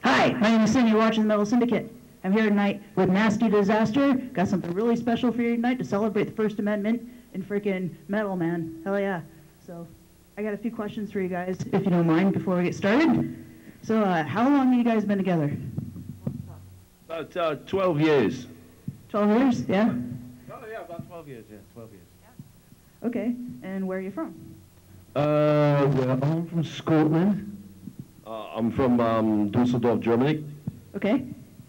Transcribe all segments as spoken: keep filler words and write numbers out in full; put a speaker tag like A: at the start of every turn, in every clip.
A: Hi, my name is Cindy, you're watching the Metal Syndicate. I'm here tonight with Nasty Disaster. Got something really special for you tonight to celebrate the First Amendment in freaking metal, man. Hell yeah. So, I got a few questions for you guys, if you don't mind, before we get started. So, uh, how long have you guys been together?
B: About uh, twelve years.
A: twelve years, yeah?
B: Oh, yeah, about twelve years, yeah, twelve years.
A: Okay, and where are you from?
B: Uh, well, I'm from Scotland. Uh, I'm from um, Dusseldorf, Germany.
A: Okay.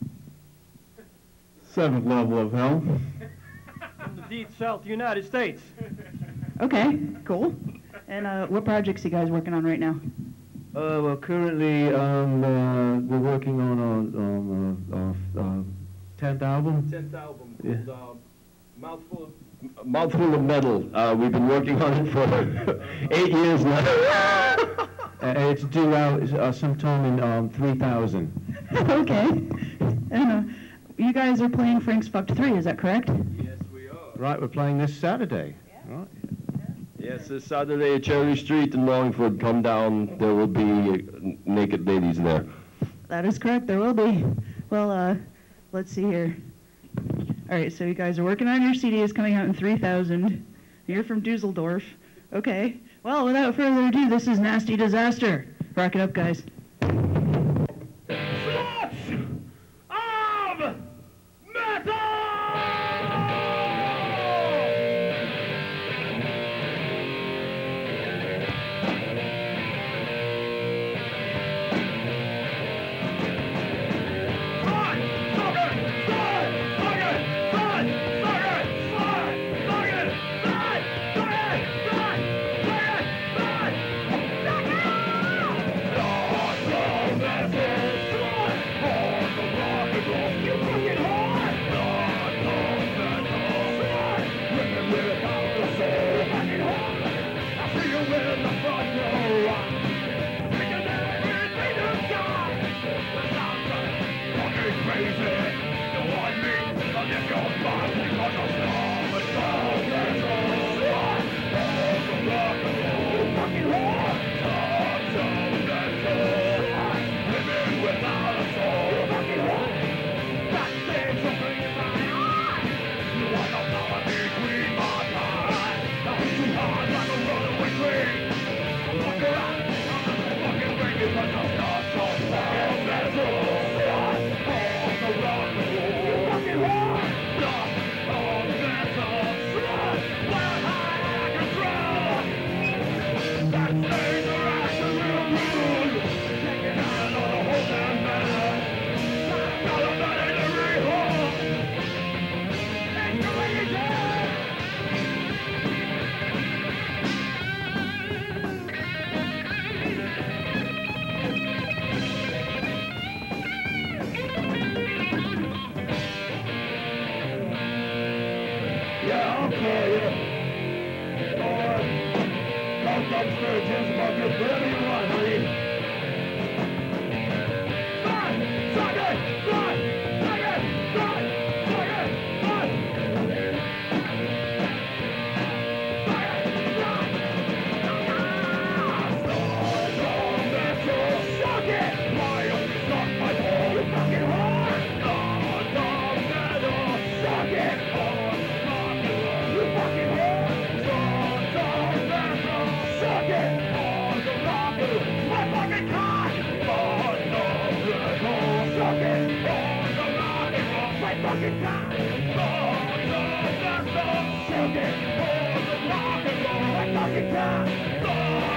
B: Seventh level of hell.
C: From the deep south United States.
A: Okay, cool. And uh, what projects are you guys working on right now?
B: Uh, well, currently um, uh, we're working on a on a, a, a tenth album. Tenth album called
D: Yeah.
B: uh, Mouthful of Mouthful of Metal. Uh, we've been working on it for eight years now.
D: Uh, it's due out uh, sometime in um, three thousand.
A: Okay. And uh, you guys are playing Frank's Fucked three, is that correct?
B: Yes, we are.
D: Right, we're playing this Saturday.
A: Yeah.
D: Right.
B: Yes, this Saturday at Cherry Street in Wallingford. Come down. There will be uh, naked ladies there.
A: That is correct, there will be. Well, uh, let's see here. All right, so you guys are working on your C D, it's coming out in three thousand. You're from Dusseldorf. Okay. Well, without further ado, this is Nasty Disaster. Rock it up, guys.
C: Sluts of Metal! Suck it,